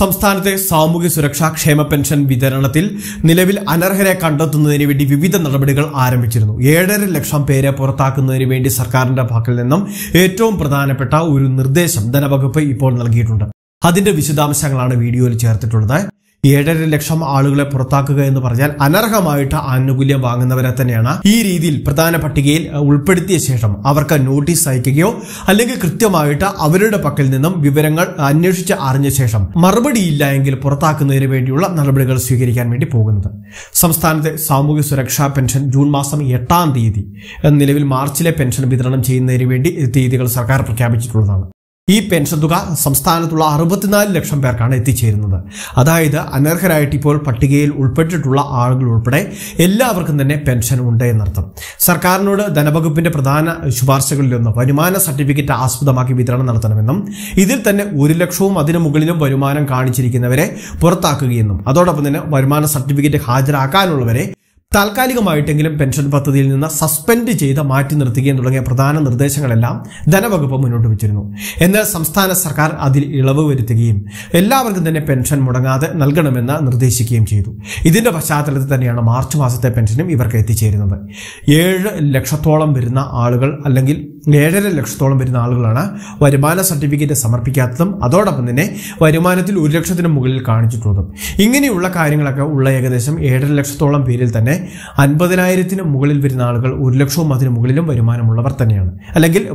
സംസ്ഥാനത്തെ സാമൂഹ്യ സുരക്ഷാ ക്ഷേമ പെൻഷൻ വിതരണത്തിൽ നിലവിൽ അനർഹരെ കണ്ടെത്തുന്നതിന് വേണ്ടി വിവിധ നടപടികൾ ആരംഭിച്ചിരുന്നു. 7.5 ലക്ഷം പേരെ പുറത്താക്കുന്നതിന് വേണ്ടി സർക്കാരിന്റെ ഭാഗത്തിൽ നിന്നും ഏറ്റവും പ്രധാനപ്പെട്ട ഒരു നിർദ്ദേശം ധനവകുപ്പ് ഇപ്പോൾ നൽകിയിട്ടുണ്ട്. അതിന്റെ വിശദാംശങ്ങളാണ് വീഡിയോയിൽ ചേർത്തിട്ടുള്ളത്. 7.5 ലക്ഷം ആളുകളെ പുറത്താക്കുക എന്ന് പറഞ്ഞാൽ അനർഹമായിട്ട് ആനുകൂല്യം വാങ്ങുന്നവരെ തന്നെയാണ് ഈ രീതിയിൽ പ്രധാന പട്ടികയിൽ ഉൾപ്പെടുത്തിയ ശേഷം അവർക്ക് നോട്ടീസ് അയക്കുകയോ അല്ലെങ്കിൽ കൃത്യമായിട്ട് അവരുടെ പക്കൽ നിന്നും വിവരങ്ങൾ അന്വേഷിച്ച് അറിഞ്ഞ ശേഷം മറുപടിയില്ല എങ്കിൽ പുറത്താക്കുന്നതിന് വേണ്ടിയുള്ള നടപടികൾ സ്വീകരിക്കാൻ വേണ്ടി പോകുന്നത്. സംസ്ഥാനത്തെ സാമൂഹ്യ സുരക്ഷാ പെൻഷൻ ജൂൺ മാസം 8-ാം തീയതി നിലവിൽ മാർച്ചിലെ പെൻഷൻ വിതരണം ചെയ്യുന്നതിന് വേണ്ടി തീയതികൾ സർക്കാർ പ്രഖ്യാപിച്ചിട്ടുള്ളതാണ്. ഈ പെൻഷൻ തുക സംസ്ഥാനത്തുള്ള 64 ലക്ഷം പേർക്കാണ് എത്തിച്ചേരുന്നത്. അതായത് അനർഹരായിട്ട് ഇപ്പോൾ പട്ടികയിൽ ഉൾപ്പെട്ടിട്ടുള്ള ആളുകൾ ഉൾപ്പെടെ എല്ലാവർക്കും തന്നെ പെൻഷൻ ഉണ്ട് എന്നർത്ഥം. സർക്കാരിനോട് ധനവകുപ്പിന്റെ പ്രധാന ശുപാർശകളിലൊന്ന് വരുമാന സർട്ടിഫിക്കറ്റ് ആസ്പദമാക്കി വിതരണം നടത്തണമെന്നും ഇതിൽ തന്നെ 1 ലക്ഷവും അതിനു മുകളിലും വരുമാനം കാണിച്ചിരിക്കുന്നവരെ പുറത്താക്കുകയെന്നും അതോടൊപ്പം തന്നെ വരുമാന സർട്ടിഫിക്കറ്റ് ഹാജരാക്കാനുള്ളവരെ താൽക്കാലികമായിട്ടെങ്കിലും പെൻഷൻ പദ്ധതിയിൽ നിന്ന് സസ്പെൻഡ് ചെയ്ത് മാറ്റി നിർത്തുകയും തുടങ്ങിയ പ്രധാന നിർദ്ദേശങ്ങളെല്ലാം ധനവകുപ്പ് മുന്നോട്ട് വെച്ചിരുന്നു. എന്നാൽ സംസ്ഥാന സർക്കാർ അതിൽ ഇളവ് വരുത്തുകയും എല്ലാവർക്കും തന്നെ പെൻഷൻ മുടങ്ങാതെ നൽകണമെന്ന് നിർദ്ദേശിക്കുകയും ചെയ്തു. ഇതിന്റെ പശ്ചാത്തലത്തിൽ തന്നെയാണ് മാർച്ച് മാസത്തെ പെൻഷനും ഇവർക്ക് എത്തിച്ചേരുന്നത്. 7 ലക്ഷത്തോളം വരുന്ന ആളുകൾ അല്ലെങ്കിൽ 7.5 ലക്ഷത്തോളം വരുന്ന ആളുകളാണ് വരുമാന സർട്ടിഫിക്കറ്റ് സമർപ്പിക്കാത്തതും അതോടൊപ്പം തന്നെ വരുമാനത്തിൽ 1 ലക്ഷത്തിന് മുകളിൽ കാണിച്ചിട്ടുള്ളതും. ഇങ്ങനെയുള്ള കാര്യങ്ങളൊക്കെ ഉള്ള ഏകദേശം 7.5 ലക്ഷത്തോളം പേരിൽ തന്നെ 50,000-ന് മുകളിൽ വരുന്ന ആളുകൾ 1 ലക്ഷവും അതിന് മുകളിലും വരുമാനമുള്ളവർ തന്നെയാണ്, അല്ലെങ്കിൽ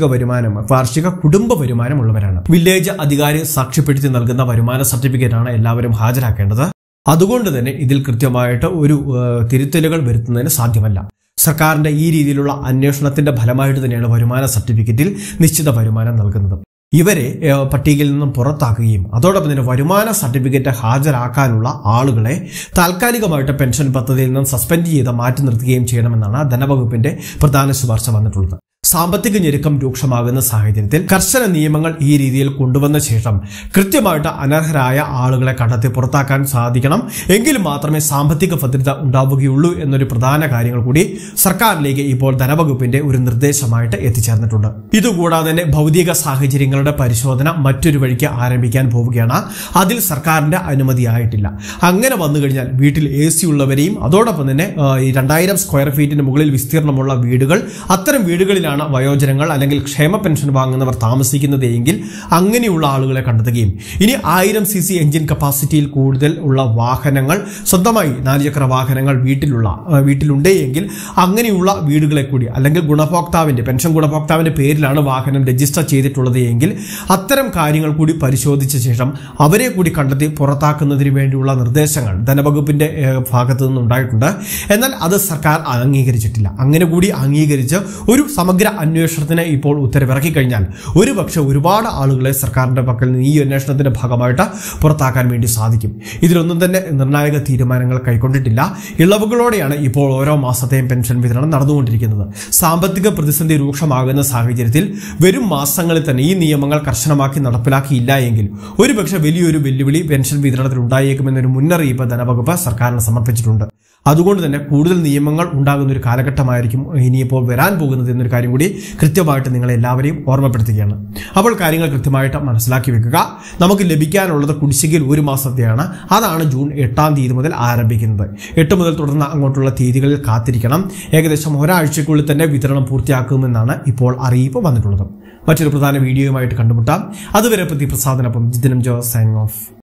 വാർഷിക കുടുംബ വരുമാനമുള്ളവരാണ്. വില്ലേജ് അധികാരി സാക്ഷ്യപ്പെടുത്തി നൽകുന്ന വരുമാന സർട്ടിഫിക്കറ്റാണ് എല്ലാവരും ഹാജരാക്കേണ്ടത്. അതുകൊണ്ട് തന്നെ ഇതിൽ കൃത്യമായിട്ട് ഒരു തിരുത്തലുകൾ വരുത്തുന്നതിന് സാധ്യമല്ല. സർക്കാരിന്റെ ഈ രീതിയിലുള്ള അന്വേഷണത്തിന്റെ ഫലമായിട്ട് തന്നെയാണ് വരുമാന സർട്ടിഫിക്കറ്റിൽ നിശ്ചിത വരുമാനം നൽകുന്നത്. ഇവരെ പട്ടികയിൽ നിന്നും പുറത്താക്കുകയും അതോടൊപ്പം തന്നെ വരുമാന സർട്ടിഫിക്കറ്റ് ഹാജരാക്കാനുള്ള ആളുകളെ താൽക്കാലികമായിട്ട് പെൻഷൻ പദ്ധതിയിൽ നിന്നും സസ്പെൻഡ് ചെയ്ത് മാറ്റി നിർത്തുകയും ചെയ്യണമെന്നാണ് ധനവകുപ്പിന്റെ പ്രധാന ശുപാർശ വന്നിട്ടുള്ളത്. സാമ്പത്തിക ഞെരുക്കം രൂക്ഷമാകുന്ന സാഹചര്യത്തിൽ കർശന നിയമങ്ങൾ ഈ രീതിയിൽ കൊണ്ടുവന്ന ശേഷം കൃത്യമായിട്ട് അനർഹരായ ആളുകളെ കണ്ടെത്തി പുറത്താക്കാൻ സാധിക്കണം. എങ്കിൽ മാത്രമേ സാമ്പത്തിക ഭദ്രത ഉണ്ടാവുകയുള്ളൂ എന്നൊരു പ്രധാന കാര്യങ്ങൾ കൂടി സർക്കാരിലേക്ക് ഇപ്പോൾ ധനവകുപ്പിന്റെ ഒരു നിർദ്ദേശമായിട്ട് എത്തിച്ചേർന്നിട്ടുണ്ട്. ഇതുകൂടാതെ തന്നെ ഭൗതിക സാഹചര്യങ്ങളുടെ പരിശോധന മറ്റൊരു വഴിക്ക് ആരംഭിക്കാൻ പോവുകയാണ്. അതിൽ സർക്കാരിന്റെ അനുമതിയായിട്ടില്ല. അങ്ങനെ വന്നു കഴിഞ്ഞാൽ വീട്ടിൽ AC ഉള്ളവരെയും അതോടൊപ്പം തന്നെ 2000 സ്ക്വയർ ഫീറ്റിന് മുകളിൽ വിസ്തീർണമുള്ള വീടുകൾ, അത്തരം വീടുകളിലാണ് വയോജനങ്ങൾ അല്ലെങ്കിൽ ക്ഷേമ പെൻഷൻ വാങ്ങുന്നവർ താമസിക്കുന്നത് എങ്കിൽ അങ്ങനെയുള്ള ആളുകളെ കണ്ടെത്തുകയും ഇനി 1000 cc എഞ്ചിൻ കപ്പാസിറ്റിയിൽ കൂടുതൽ ഉള്ള വാഹനങ്ങൾ, സ്വന്തമായി 4 ചക്ര വാഹനങ്ങൾ വീട്ടിലുണ്ട് എങ്കിൽ അങ്ങനെയുള്ള വീടുകളെ കൂടി, അല്ലെങ്കിൽ പെൻഷൻ ഗുണഭോക്താവിന്റെ പേരിലാണ് വാഹനം രജിസ്റ്റർ ചെയ്തിട്ടുള്ളത് എങ്കിൽ അത്തരം കാര്യങ്ങൾ കൂടി പരിശോധിച്ച ശേഷം അവരെ കൂടി കണ്ടെത്തി പുറത്താക്കുന്നതിന് വേണ്ടിയുള്ള നിർദ്ദേശങ്ങൾ ധനവകുപ്പിന്റെ ഭാഗത്തു നിന്നുണ്ടായിട്ടുണ്ട്. എന്നാൽ അത് സർക്കാർ അംഗീകരിച്ചിട്ടില്ല. അങ്ങനെ കൂടി അംഗീകരിച്ച് ഒരു സമഗ്ര അന്വേഷണത്തിന് ഇപ്പോൾ ഉത്തരവിറക്കി കഴിഞ്ഞാൽ ഒരുപക്ഷെ ഒരുപാട് ആളുകളെ സർക്കാരിന്റെ പക്കൽ നിന്ന് ഈ അന്വേഷണത്തിന്റെ ഭാഗമായിട്ട് പുറത്താക്കാൻ വേണ്ടി സാധിക്കും. ഇതിലൊന്നും തന്നെ നിർണായക തീരുമാനങ്ങൾ കൈക്കൊണ്ടിട്ടില്ല. ഇളവുകളോടെയാണ് ഇപ്പോൾ ഓരോ മാസത്തെയും പെൻഷൻ വിതരണം നടന്നുകൊണ്ടിരിക്കുന്നത്. സാമ്പത്തിക പ്രതിസന്ധി രൂക്ഷമാകുന്ന സാഹചര്യത്തിൽ വരും മാസങ്ങളിൽ തന്നെ ഈ നിയമങ്ങൾ കർശനമാക്കി നടപ്പിലാക്കിയില്ല എങ്കിൽ ഒരുപക്ഷെ വലിയൊരു വെല്ലുവിളി പെൻഷൻ വിതരണത്തിൽ ഉണ്ടായേക്കുമെന്നൊരു മുന്നറിയിപ്പ് ധനവകുപ്പ് സർക്കാരിന് സമർപ്പിച്ചിട്ടുണ്ട്. അതുകൊണ്ട് തന്നെ കൂടുതൽ നിയമങ്ങൾ ഉണ്ടാകുന്ന ഒരു കാലഘട്ടമായിരിക്കും ഇനിയിപ്പോൾ വരാൻ പോകുന്നത് എന്നൊരു കാര്യം കൂടി കൃത്യമായിട്ട് നിങ്ങളെല്ലാവരെയും ഓർമ്മപ്പെടുത്തുകയാണ്. അപ്പോൾ കാര്യങ്ങൾ കൃത്യമായിട്ട് മനസ്സിലാക്കി വെക്കുക. നമുക്ക് ലഭിക്കാനുള്ളത് കുടിശ്ശികയിൽ 1 മാസത്തെയാണ്. അതാണ് ജൂൺ 8-ാം തീയതി മുതൽ ആരംഭിക്കുന്നത്. 8 മുതൽ തുടർന്ന് അങ്ങോട്ടുള്ള തീയതികളിൽ കാത്തിരിക്കണം. ഏകദേശം ഒരാഴ്ചയ്ക്കുള്ളിൽ തന്നെ വിതരണം പൂർത്തിയാക്കുമെന്നാണ് ഇപ്പോൾ അറിയിപ്പ് വന്നിട്ടുള്ളത്. മറ്റൊരു പ്രധാന വീഡിയോയുമായിട്ട് കണ്ടുമുട്ടാം. അതുവരെ പ്രസാദനൊപ്പം ജിതിനം ജോസ് സൈനിങ് ഓഫ്.